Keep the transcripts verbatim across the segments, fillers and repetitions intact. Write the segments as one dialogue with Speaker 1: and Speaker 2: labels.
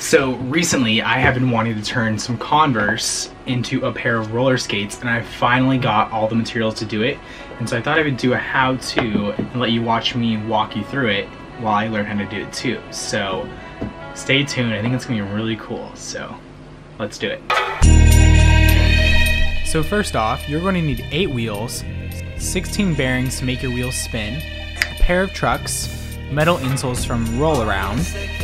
Speaker 1: So recently I have been wanting to turn some Converse into a pair of roller skates, and I finally got all the materials to do it. And so I thought I would do a how-to and let you watch me walk you through it while I learn how to do it too. So stay tuned, I think it's gonna be really cool. So let's do it. So first off, you're going to need eight wheels, sixteen bearings to make your wheels spin, a pair of trucks, metal insoles from Roll Around,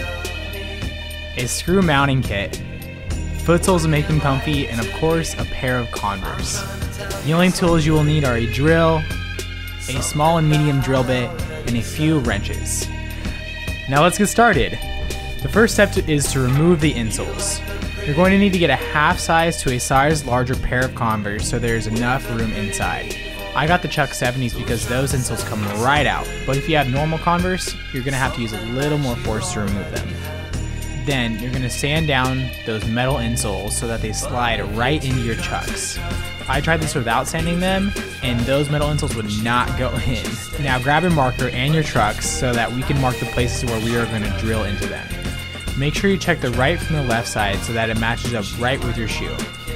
Speaker 1: a screw mounting kit, footsoles to make them comfy, and of course a pair of Converse. The only tools you will need are a drill, a small and medium drill bit, and a few wrenches. Now let's get started. The first step to, is to remove the insoles. You're going to need to get a half size to a size larger pair of Converse so there's enough room inside. I got the Chuck seventies because those insoles come right out, but if you have normal Converse, you're going to have to use a little more force to remove them. Then you're going to sand down those metal insoles so that they slide right into your Chucks. I tried this without sanding them, and those metal insoles would not go in. Now grab your marker and your trucks so that we can mark the places where we are going to drill into them. Make sure you check the right from the left side so that it matches up right with your shoe.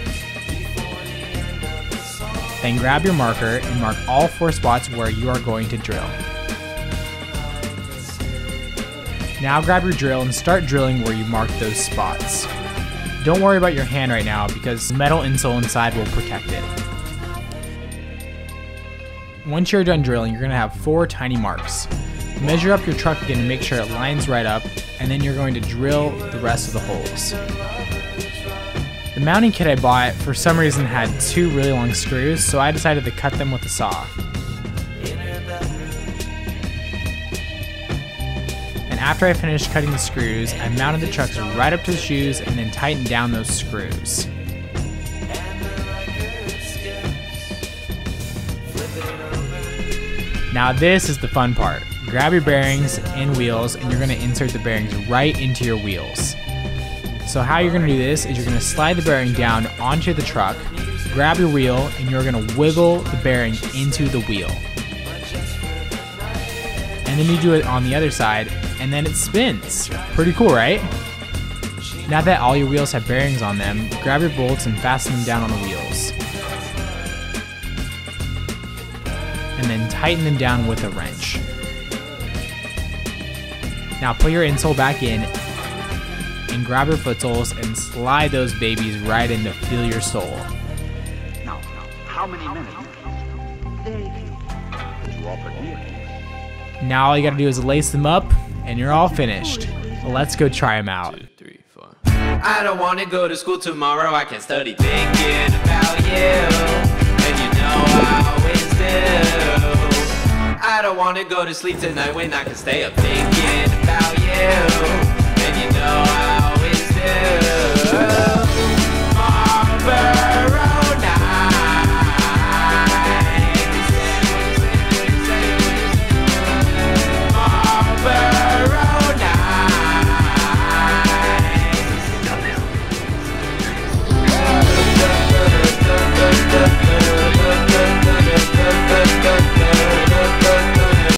Speaker 1: Then grab your marker and mark all four spots where you are going to drill. Now grab your drill and start drilling where you marked those spots. Don't worry about your hand right now because the metal insole inside will protect it. Once you're done drilling, you're going to have four tiny marks. Measure up your truck again to make sure it lines right up, and then you're going to drill the rest of the holes. The mounting kit I bought for some reason had two really long screws, so I decided to cut them with a saw. And after I finished cutting the screws, I mounted the trucks right up to the shoes and then tightened down those screws. Now this is the fun part. Grab your bearings and wheels, and you're going to insert the bearings right into your wheels. So how you're going to do this is you're going to slide the bearing down onto the truck, grab your wheel, and you're going to wiggle the bearing into the wheel. And then you do it on the other side, and then it spins. Pretty cool, right? Now that all your wheels have bearings on them, grab your bolts and fasten them down on the wheels. And then tighten them down with a wrench. Now put your insole back in and grab your footsoles and slide those babies right in to feel your sole.
Speaker 2: Now, how many minutes? Drop it here.
Speaker 1: Now all you gotta do is lace them up and you're all finished. Let's go try them out.
Speaker 3: Two, three, four. I don't wanna go to school tomorrow, I can study thinking about you. And you know I always do. I don't wanna go to sleep tonight when I can stay up thinking about you. And you know I always do.